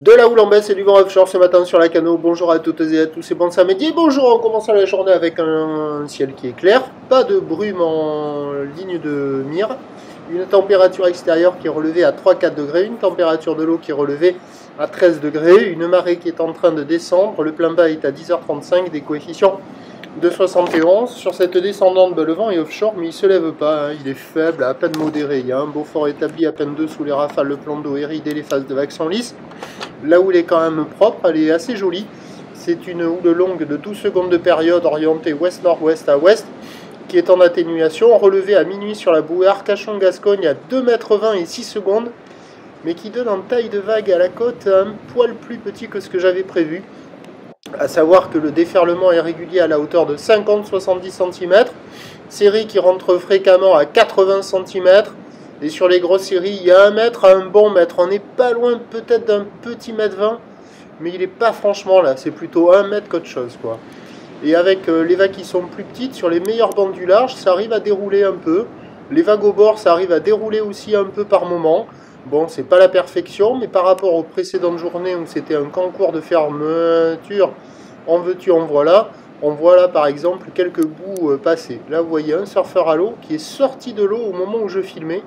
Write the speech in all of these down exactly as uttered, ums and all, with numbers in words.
De la houle en baisse et du vent offshore ce matin sur la Cano. Bonjour à toutes et à tous et bon samedi. Bonjour, en commençant la journée avec un ciel qui est clair. Pas de brume en ligne de mire. Une température extérieure qui est relevée à trois à quatre degrés. Une température de l'eau qui est relevée à treize degrés. Une marée qui est en train de descendre. Le plein bas est à dix heures trente-cinq. Des coefficients de soixante et onze. Sur cette descendante, ben, le vent est offshore, mais il ne se lève pas. Hein. Il est faible, à peine modéré. Il y a un Beaufort établi à peine deux sous les rafales. Le plan d'eau est ridé, les phases de vagues sont lisses. La houle est quand même propre, elle est assez jolie. C'est une houle longue de douze secondes de période orientée ouest-nord-ouest à ouest qui est en atténuation, relevée à minuit sur la bouée Arcachon-Gascogne à deux mètres vingt et six secondes, mais qui donne en taille de vague à la côte un poil plus petit que ce que j'avais prévu. À savoir que le déferlement est régulier à la hauteur de cinquante à soixante-dix centimètres, série qui rentre fréquemment à quatre-vingts centimètres. Et sur les grosses séries, il y a un mètre à un bon mètre. On n'est pas loin peut-être d'un petit mètre vingt, mais il n'est pas franchement là. C'est plutôt un mètre qu'autre chose, quoi. Et avec euh, les vagues qui sont plus petites, sur les meilleures bandes du large, ça arrive à dérouler un peu. Les vagues au bord, ça arrive à dérouler aussi un peu par moment. Bon, c'est pas la perfection, mais par rapport aux précédentes journées où c'était un concours de fermeture, en veux-tu, en voilà. On voit là par exemple quelques bouts euh, passés. Là, vous voyez un surfeur à l'eau qui est sorti de l'eau au moment où je filmais.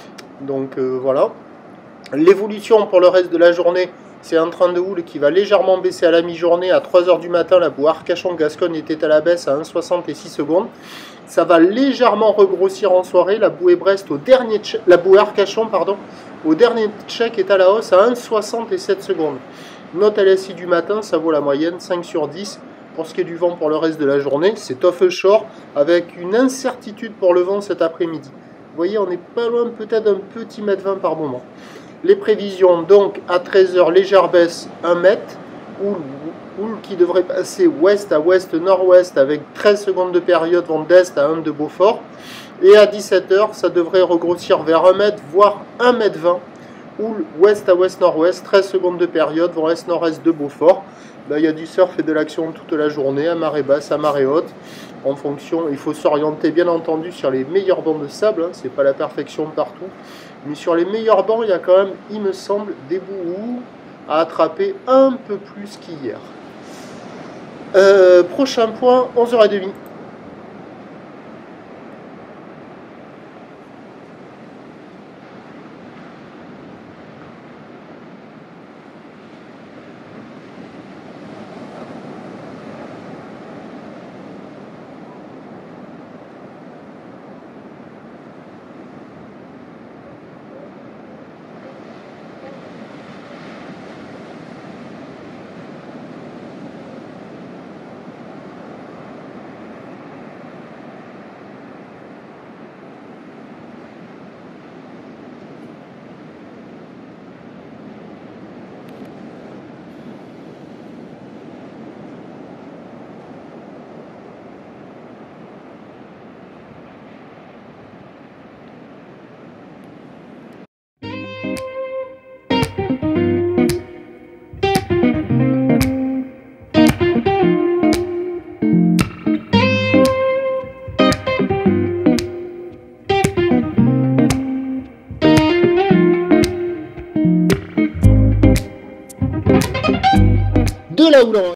Donc euh, voilà. L'évolution pour le reste de la journée, c'est un train de houle qui va légèrement baisser à la mi-journée. À trois heures du matin, la bouée Arcachon-Gascogne était à la baisse à un virgule soixante et six secondes. Ça va légèrement regrossir en soirée. La bouée Brest au dernier check, la bouée Arcachon, pardon, au dernier check est à la hausse à un virgule soixante-sept secondes. Note L S I du matin, ça vaut la moyenne, cinq sur dix. Pour ce qui est du vent pour le reste de la journée, c'est offshore avec une incertitude pour le vent cet après-midi. Vous voyez, on n'est pas loin peut-être d'un petit mètre vingt par moment. Les prévisions, donc, à treize heures, légère baisse, un mètre. Houle, houle qui devrait passer ouest à ouest-nord-ouest avec treize secondes de période, vent d'est à un de Beaufort. Et à dix-sept heures, ça devrait regrossir vers un mètre, voire un mètre vingt. Houle ouest à ouest-nord-ouest, treize secondes de période, vent est-nord-est de Beaufort. Là, il y a du surf et de l'action toute la journée, à marée basse, à marée haute. En fonction, il faut s'orienter bien entendu sur les meilleurs bancs de sable, hein, c'est pas la perfection partout, mais sur les meilleurs bancs, il y a quand même, il me semble, des bouts à attraper un peu plus qu'hier. Euh, prochain point, onze heures trente. De la houle en